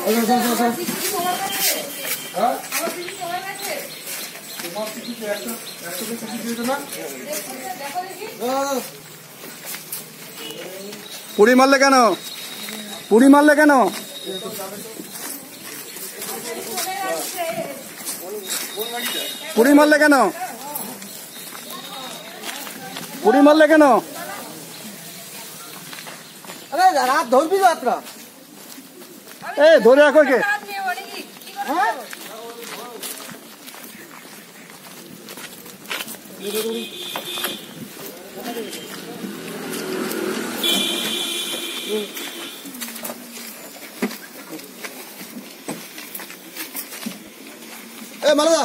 পুরি মারলে কেন? পুরি মারলে কেন? পুরি মারলে কেন? পুরি মারলে কেন? আরে রাত ধরবি যাত্রা এই ধরে রাখো কে? এ মালদা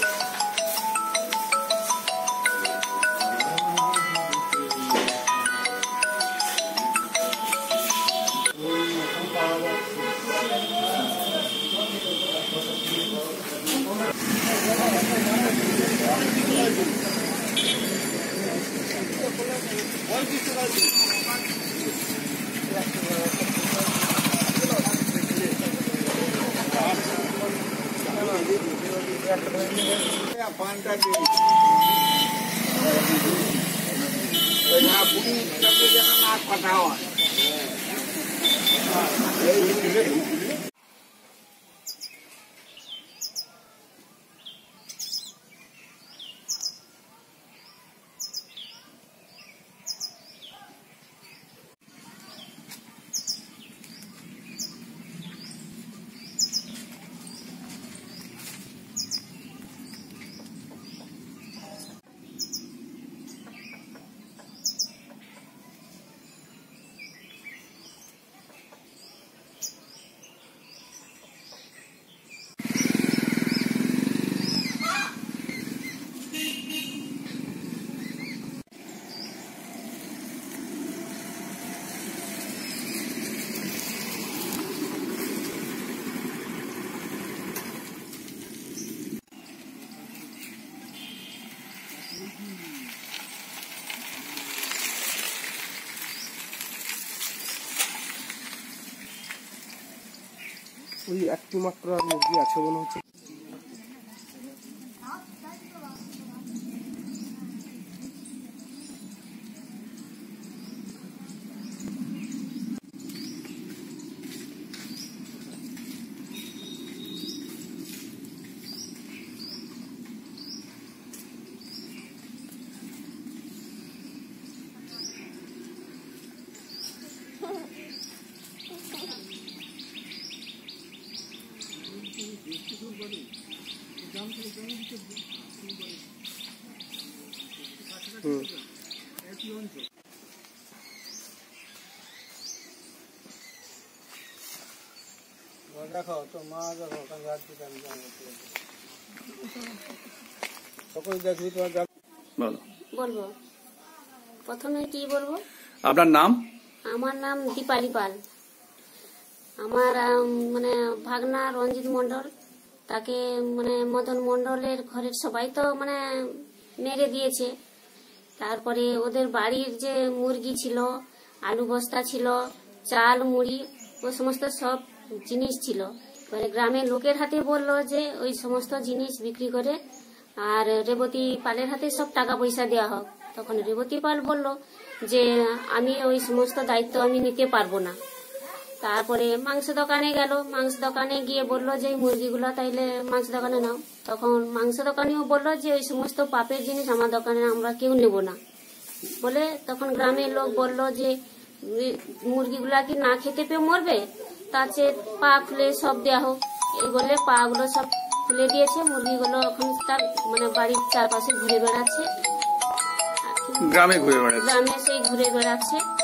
ওই একটু মাত্র মুরগি আছে মনে হচ্ছে। দেখো তো মা দেখো সকল দেখবি তোমার বলো বলবো প্রথমে কি বলবো? আপনার নাম? আমার নাম দীপালি পাল। আমার মানে ভাগনা রঞ্জিত মন্ডল, তাকে মানে মদন মন্ডলের ঘরের সবাই তো মানে মেরে দিয়েছে। তারপরে ওদের বাড়ির যে মুরগি ছিল, আলু বস্তা ছিল, চাল মুড়ি ও সমস্ত সব জিনিস ছিল। এবারে গ্রামের লোকের হাতে বললো যে ওই সমস্ত জিনিস বিক্রি করে আর রেবতী পালের হাতে সব টাকা পয়সা দেওয়া হোক। তখন রেবতী পাল বলল যে আমি ওই সমস্ত দায়িত্ব আমি নিতে পারবো না। তারপরে মাংস দোকানে গেল, মাংস দোকানে গিয়ে বললো যে মুরগিগুলো তাইলে মাংস দোকানে নাও। তখন মাংস দোকানেও বললো যে ওই সমস্ত পাপের জিনিস আমার দোকানে আমরা কেউ নেব না বলে। তখন গ্রামের লোক বললো যে মুরগিগুলা কি না খেতে পেয়ে মরবে, তার চেয়ে পা খুলে সব দেওয়া হোক। এই বলে পা গুলো সব খুলে দিয়েছে। মুরগিগুলো এখন তার মানে বাড়ির চারপাশে ঘুরে বেড়াচ্ছে, গ্রামে সেই ঘুরে বেড়াচ্ছে।